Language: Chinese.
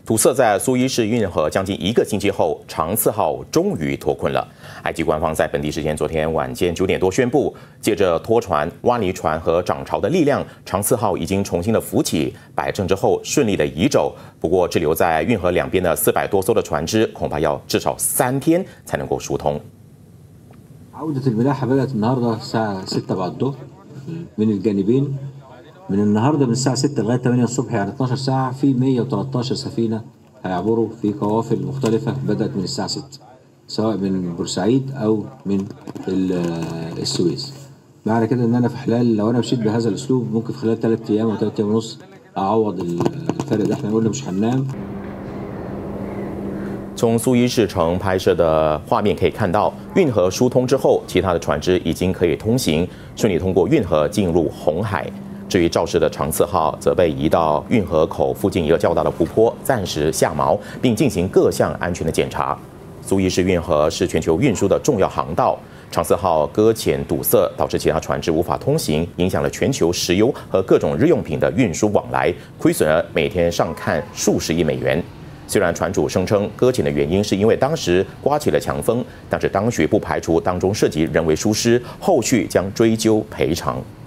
堵塞在苏伊士运河将近1个星期后，长次号终于脱困了。埃及官方在本地时间昨天晚间9点多宣布，借着拖船、挖泥船和涨潮的力量，长次号已经重新的浮起，摆正之后顺利的移走。不过，滞留在运河两边的400多艘的船只，恐怕要至少3天才能够疏通。 عودة الملاحة بدأت النهارده الساعة 6 بعد الظهر من الجانبين. من النهارده من الساعة 6 لغاية 8 الصبح يعني 12 ساعة في 113 سفينة هيعبروا في قوافل مختلفة بدأت من الساعة 6 سواء من بورسعيد أو من السويس. معنى كده إن أنا في خلال لو أنا مشيت بهذا الأسلوب ممكن في خلال 3 أيام أو 3 أيام ونص أعوض الفرق ده. إحنا قلنا مش هننام. 从苏伊士城拍摄的画面可以看到，运河疏通之后，其他的船只已经可以通行，顺利通过运河进入红海。至于肇事的长次号，则被移到运河口附近一个较大的湖泊，暂时下锚，并进行各项安全的检查。苏伊士运河是全球运输的重要航道，长次号搁浅堵塞，导致其他船只无法通行，影响了全球石油和各种日用品的运输往来，亏损了每天上看数十亿美元。虽然船主声称搁浅的原因是因为当时刮起了强风，但是当局不排除当中涉及人为疏失，后续将追究赔偿。